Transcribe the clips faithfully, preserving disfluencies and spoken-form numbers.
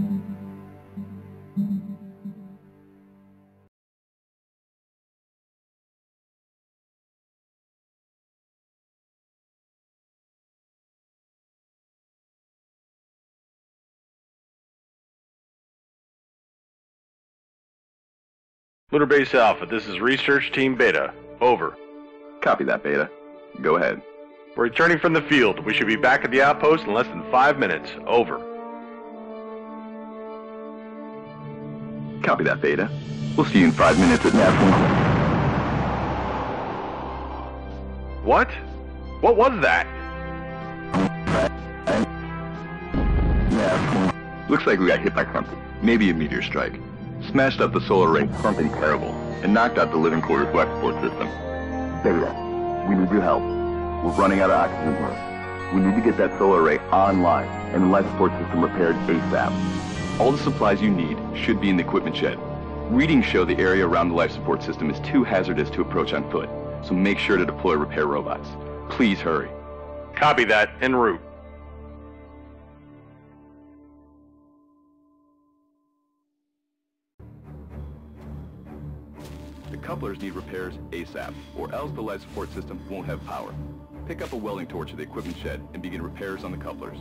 Lunar Base Alpha, this is Research Team Beta. Over. Copy that, Beta. Go ahead. We're returning from the field. We should be back at the outpost in less than five minutes. Over. Copy that, Beta. We'll see you in five minutes at Nav one. What? What was that? Nav. Looks like we got hit by something. Maybe a meteor strike. Smashed up the solar array, something terrible, and knocked out the living quarters life support system. Beta, we need your help. We're running out of oxygen here. We need to get that solar array online and the life support system repaired ASAP. All the supplies you need should be in the equipment shed. Readings show the area around the life support system is too hazardous to approach on foot, so make sure to deploy repair robots. Please hurry. Copy that. En route. The couplers need repairs ASAP, or else the life support system won't have power. Pick up a welding torch at the equipment shed and begin repairs on the couplers.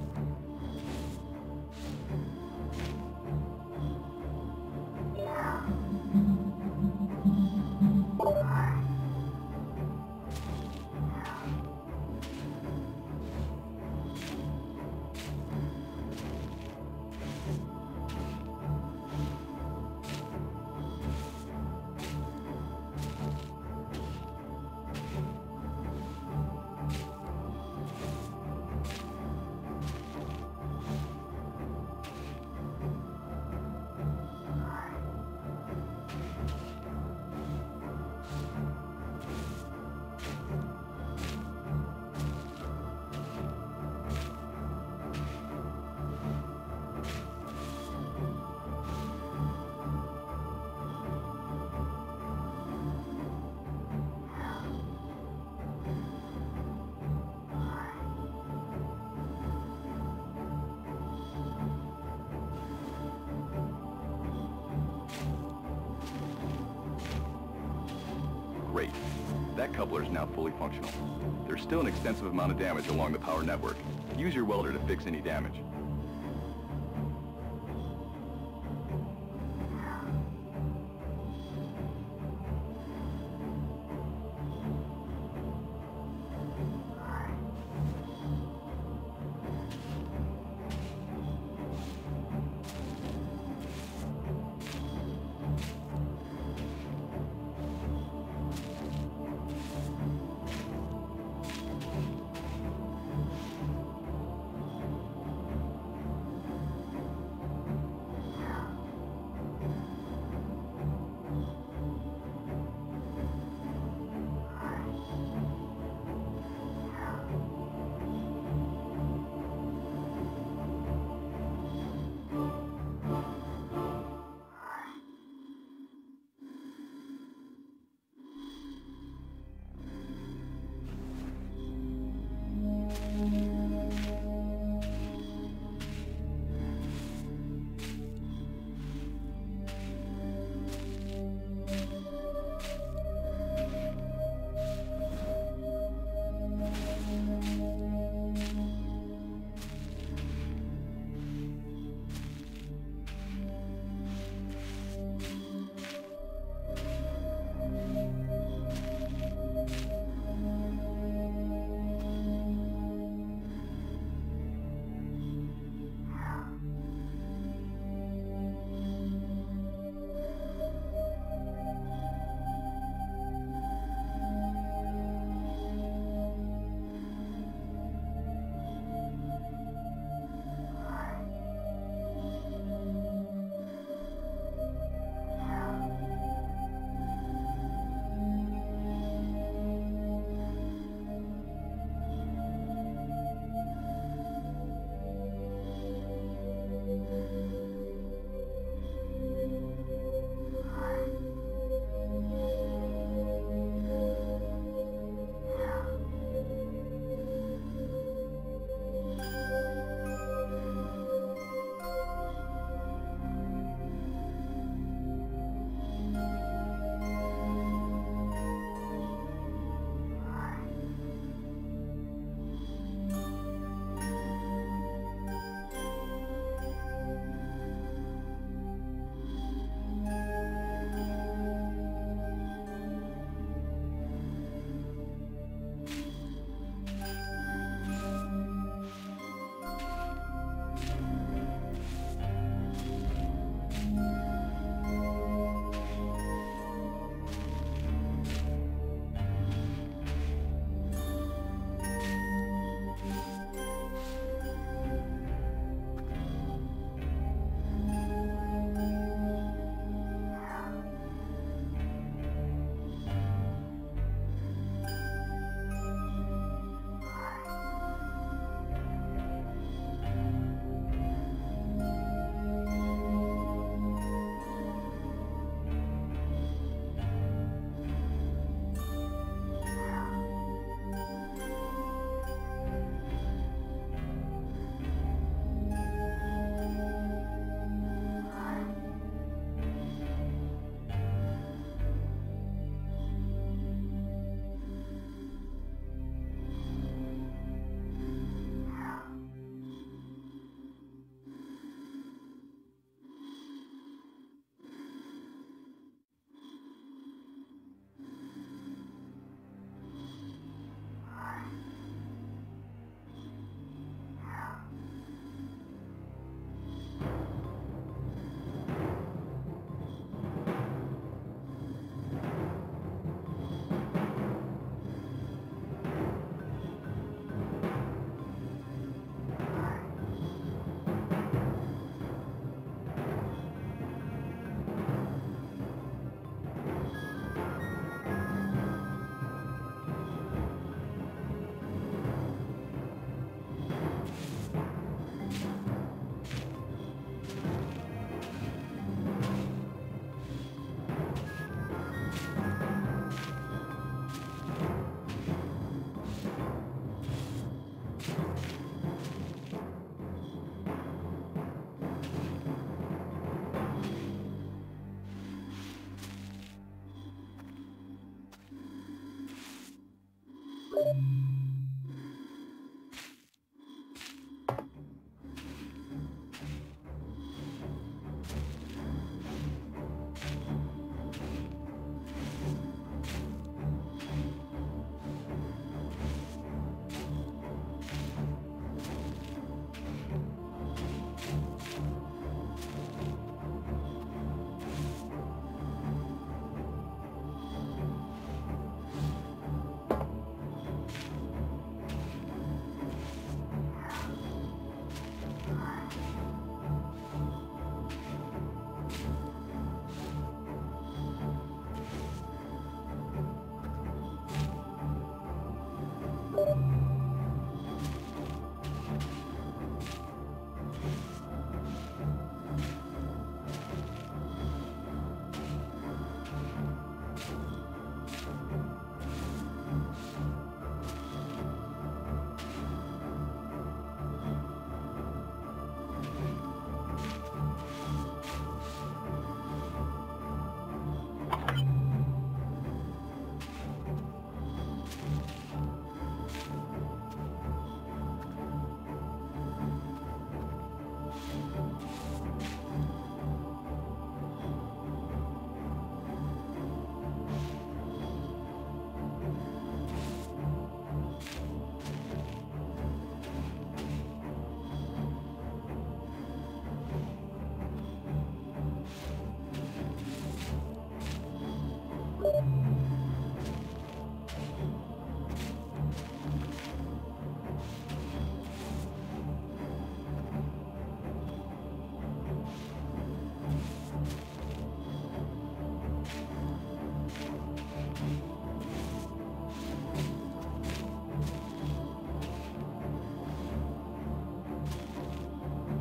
Great. That coupler is now fully functional. There's still an extensive amount of damage along the power network. Use your welder to fix any damage.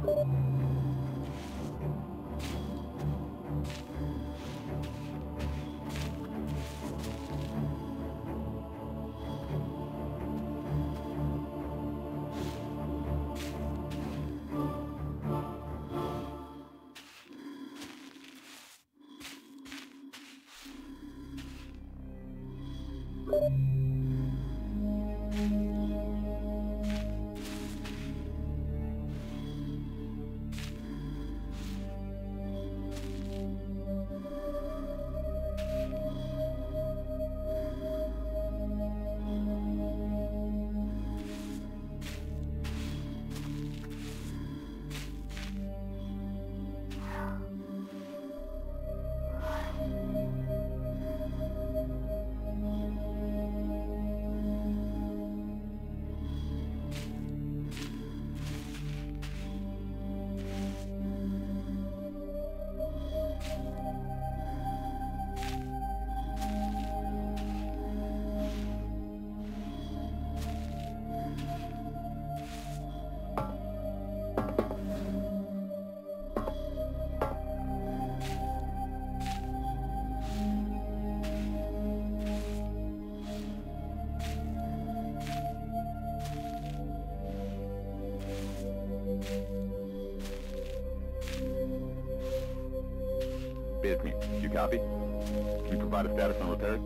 It's me. You copy? Can you provide a status on repairs?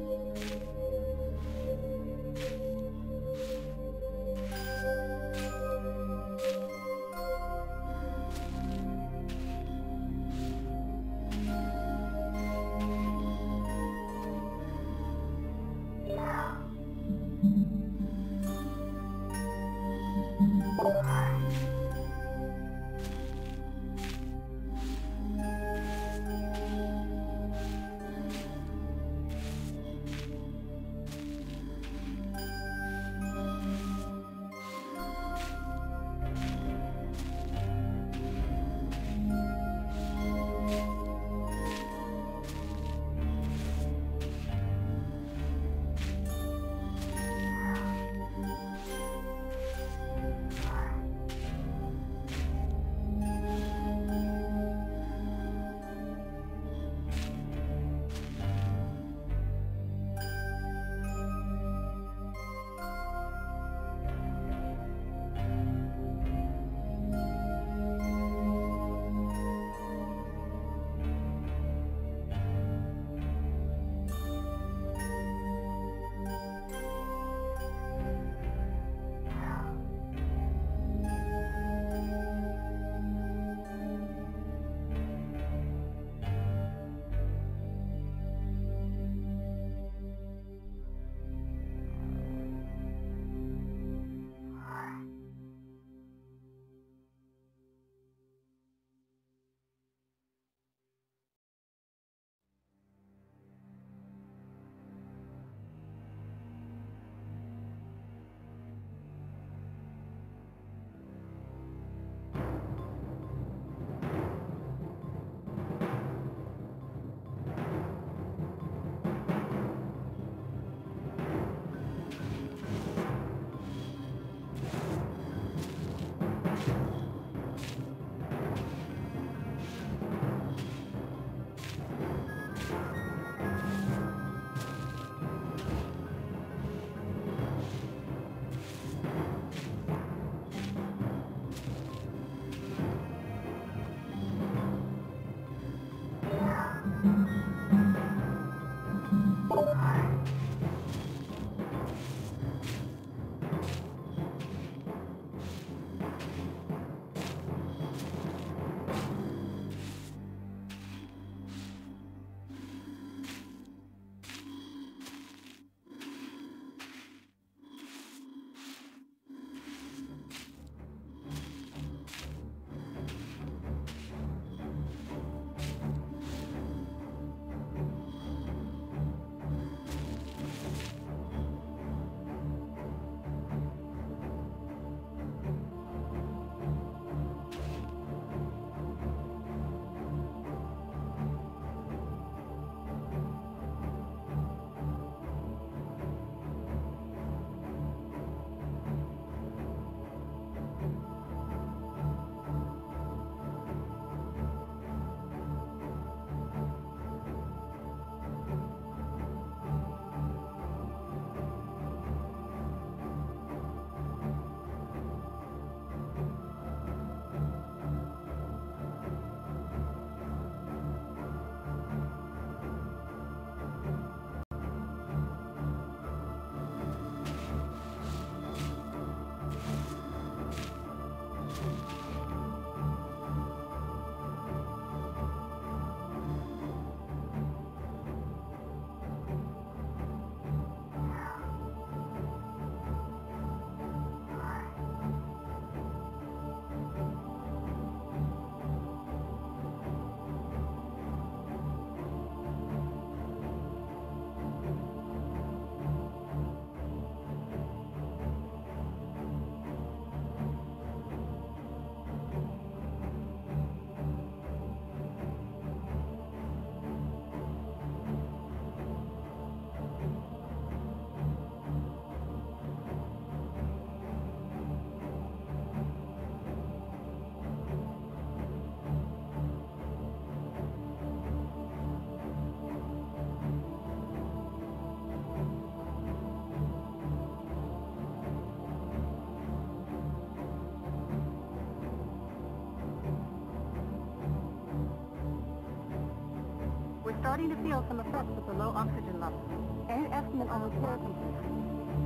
starting to feel some effects with the low oxygen level. Any estimate on repair completion?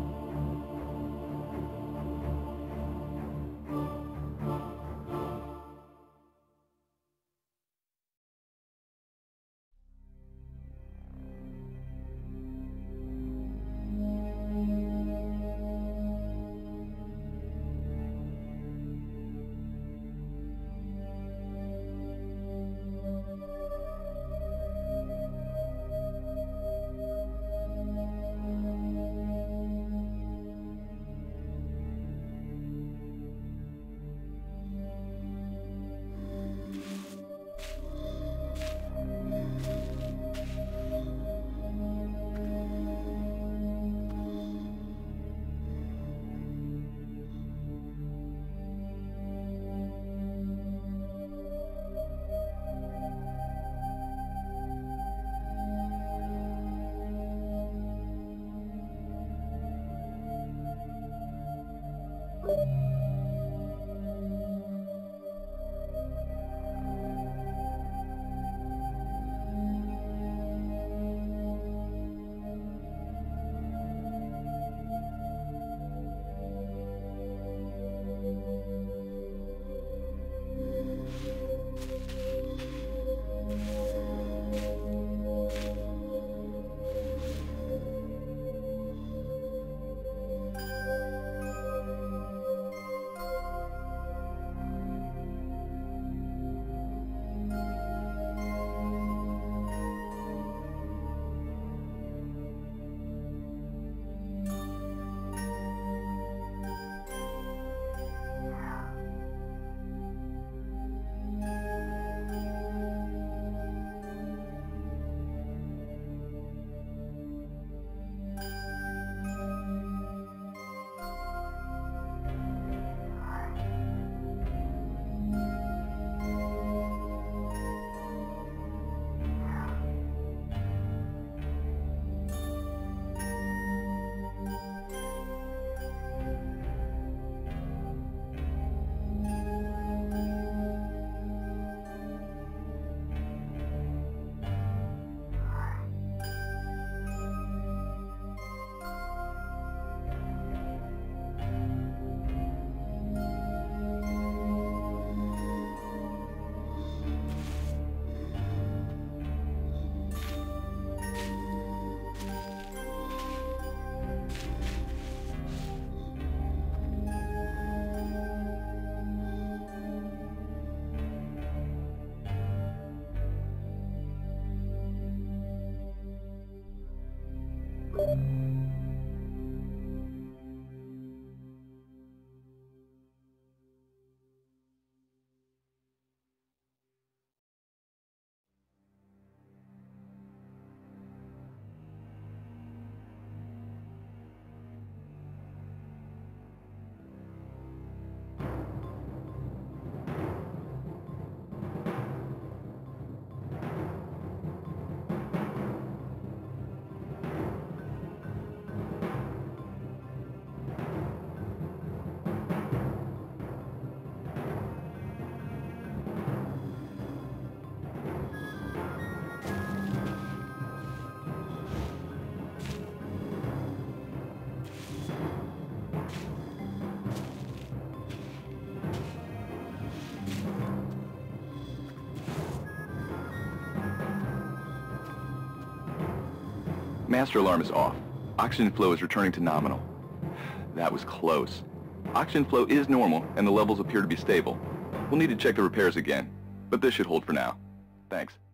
Master alarm is off. Oxygen flow is returning to nominal. That was close. Oxygen flow is normal, and the levels appear to be stable. We'll need to check the repairs again, but this should hold for now. Thanks.